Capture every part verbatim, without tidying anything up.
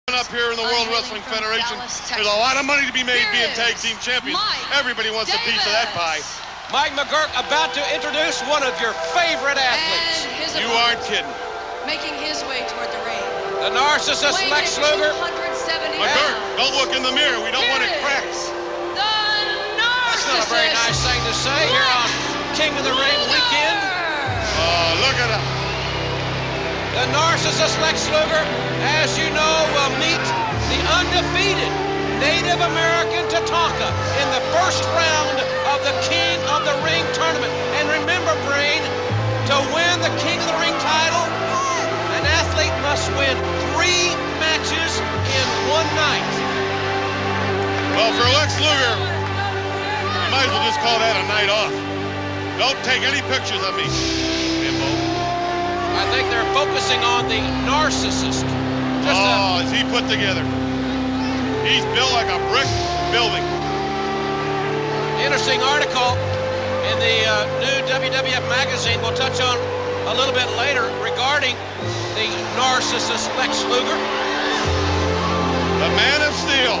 Up here in the World Wrestling Federation, there's a lot of money to be made being tag team champions. Everybody wants a piece of that pie. Mike McGuirk about to introduce one of your favorite athletes. You aren't kidding. Making his way toward the ring. The narcissist Lex Luger. McGuirk, don't look in the mirror. We don't want it cracked. The narcissist. That's not a very nice thing to say here on King of the Ring weekend. Oh, look at him. The narcissist Lex Luger, as you know, will meet the undefeated Native American Tatanka in the first round of the King of the Ring tournament. And remember, Brain, to win the King of the Ring title, an athlete must win three matches in one night. Well, for Lex Luger, you might as well just call that a night off. Don't take any pictures of me, Bimbo. I think they're focusing on the narcissist. Just oh, a, is he put together? He's built like a brick building. Interesting article in the uh, new W W F magazine we'll touch on a little bit later regarding the narcissist Lex Luger. The Man of Steel.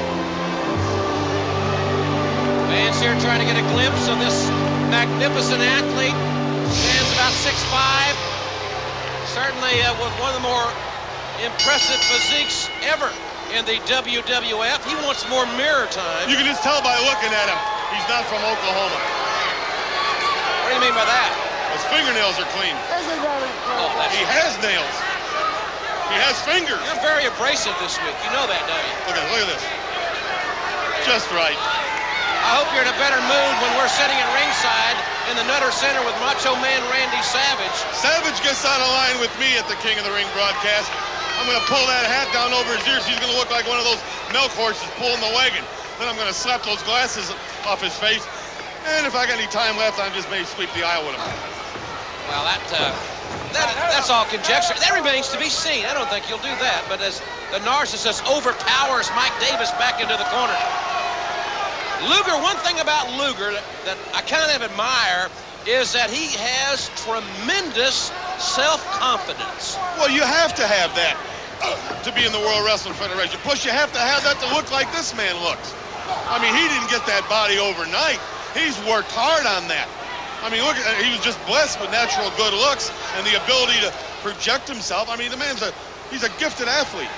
Fans here trying to get a glimpse of this magnificent athlete. Stands about six five. Certainly uh, with one of the more impressive physiques ever in the W W F. He wants more mirror time. You can just tell by looking at him, he's not from Oklahoma. What do you mean by that? His fingernails are clean. Oh, that's he has nails. He has fingers. You're very abrasive this week. You know that, don't you? Look at this. Look at this. Just right. I hope you're in a better mood when we're sitting at ringside in the Nutter Center with Macho Man Randy Savage. Savage gets out of line with me at the King of the Ring broadcast. I'm going to pull that hat down over his ears. He's going to look like one of those milk horses pulling the wagon. Then I'm going to slap those glasses off his face. And if I got any time left, I just may sweep the aisle with him. Well, that, uh, that that's all conjecture. That remains to be seen. I don't think you'll do that. But as the narcissist overpowers Mike Davis back into the corner. Luger, one thing about Luger that, that I kind of admire is that he has tremendous self-confidence. Well, you have to have that uh, to be in the World Wrestling Federation. Plus, you have to have that to look like this man looks. I mean, he didn't get that body overnight. He's worked hard on that. I mean, look, he was just blessed with natural good looks and the ability to project himself. I mean, the man's a, he's a gifted athlete.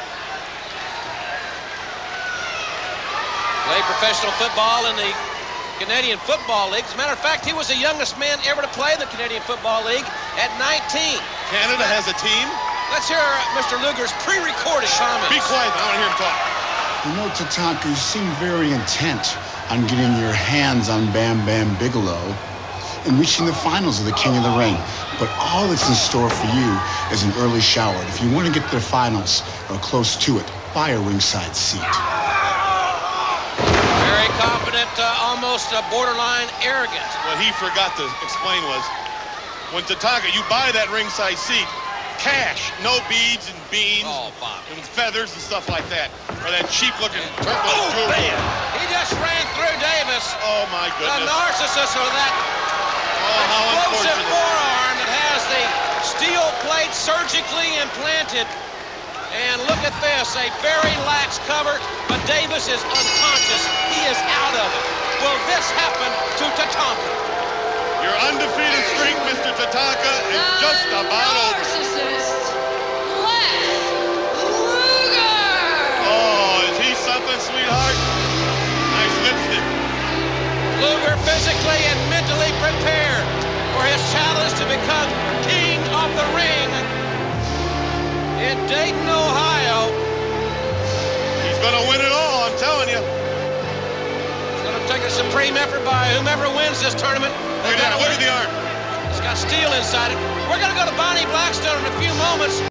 Played professional football in the Canadian Football League. As a matter of fact, he was the youngest man ever to play in the Canadian Football League at nineteen. Canada has a team? Let's hear Mister Luger's pre-recorded comments. Be quiet, I want to hear him talk. You know, Tatanka, you seem very intent on getting your hands on Bam Bam Bigelow and reaching the finals of the King of the Ring. But all that's in store for you is an early shower. If you want to get to the finals or close to it, buy a ringside seat. Very confident, uh, almost uh, borderline arrogant. What he forgot to explain was, when Tatanka, you buy that ringside seat, cash, no beads and beans, oh, Bob. and feathers and stuff like that, or that cheap-looking Yeah. turtle Oh, jewelry. man. He just ran through Davis. Oh my The goodness! narcissist with that Oh, how explosive unfortunate! forearm that has the steel plate surgically implanted. And look at this, a very lax cover, but Davis is unconscious. He is out of it. Will this happen to Tatanka? Your undefeated streak, Mister Tatanka, is The just about over. narcissist, Lex Luger. Oh, is he something, sweetheart? Nice lipstick. Luger physically and mentally prepared for his challenge to become King of the Ring in Dayton, Ohio. He's going to win it all, I'm telling you. It's going to take a supreme effort by whomever wins this tournament. Look at that, look at the arm. It's got steel inside it. We're going to go to Bonnie Blackstone in a few moments.